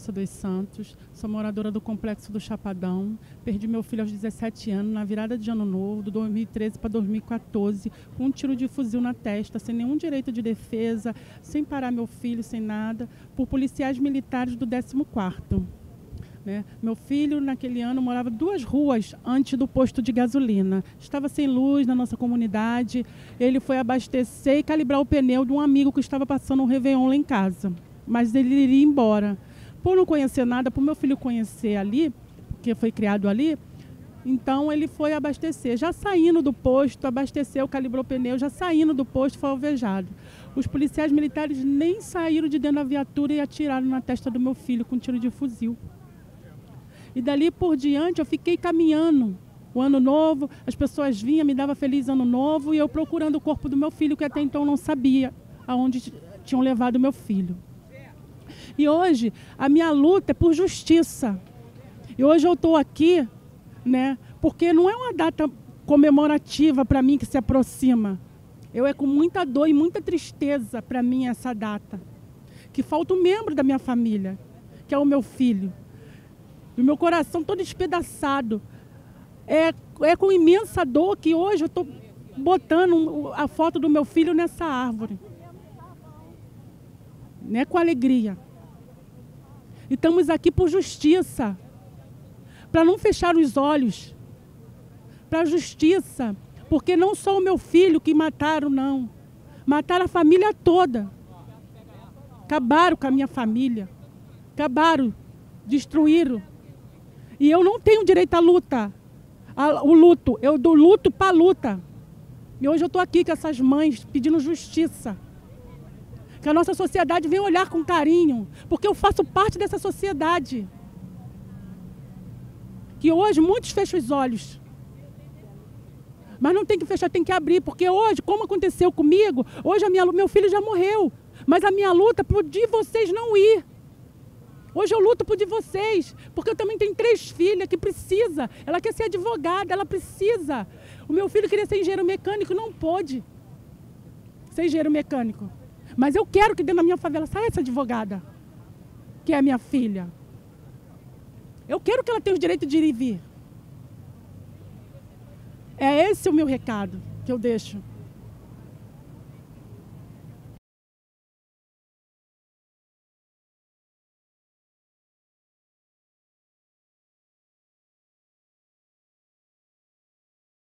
Vanessa dos Santos, sou moradora do Complexo do Chapadão. Perdi meu filho aos 17 anos, na virada de ano novo, do 2013 para 2014, com um tiro de fuzil na testa, sem nenhum direito de defesa, sem parar meu filho, sem nada, por policiais militares do 14º. Né? Meu filho, naquele ano, morava 2 ruas antes do posto de gasolina. Estava sem luz na nossa comunidade. Ele foi abastecer e calibrar o pneu de um amigo que estava passando um Réveillon lá em casa. Mas ele iria embora. Por não conhecer nada, por meu filho conhecer ali, que foi criado ali, então ele foi abastecer. Já saindo do posto, abasteceu, calibrou o pneu, já saindo do posto, foi alvejado. Os policiais militares nem saíram de dentro da viatura e atiraram na testa do meu filho com um tiro de fuzil. E dali por diante eu fiquei caminhando. O ano novo, as pessoas vinham, me davam feliz ano novo, e eu procurando o corpo do meu filho, que até então não sabia aonde tinham levado o meu filho. E hoje a minha luta é por justiça. E hoje eu estou aqui, né, porque não é uma data comemorativa para mim que se aproxima. É com muita dor e muita tristeza para mim essa data. Que falta um membro da minha família, que é o meu filho. E o meu coração todo despedaçado. É com imensa dor que hoje eu estou botando a foto do meu filho nessa árvore. Não é com alegria. E estamos aqui por justiça. Para não fechar os olhos. Para a justiça. Porque não só o meu filho que mataram, não. Mataram a família toda. Acabaram com a minha família. Acabaram. Destruíram. E eu não tenho direito à luta. O luto. Eu dou luto para a luta. E hoje eu estou aqui com essas mães pedindo justiça. Que a nossa sociedade venha olhar com carinho. Porque eu faço parte dessa sociedade. Que hoje muitos fecham os olhos. Mas não tem que fechar, tem que abrir. Porque hoje, como aconteceu comigo, hoje meu filho já morreu. Mas a minha luta é por de vocês não ir. Hoje eu luto por de vocês, porque eu também tenho 3 filhas que precisa. Ela quer ser advogada, ela precisa. O meu filho queria ser engenheiro mecânico, não pôde ser engenheiro mecânico. Mas eu quero que dentro da minha favela saia essa advogada, que é a minha filha. Eu quero que ela tenha o direito de ir e vir. É esse o meu recado que eu deixo.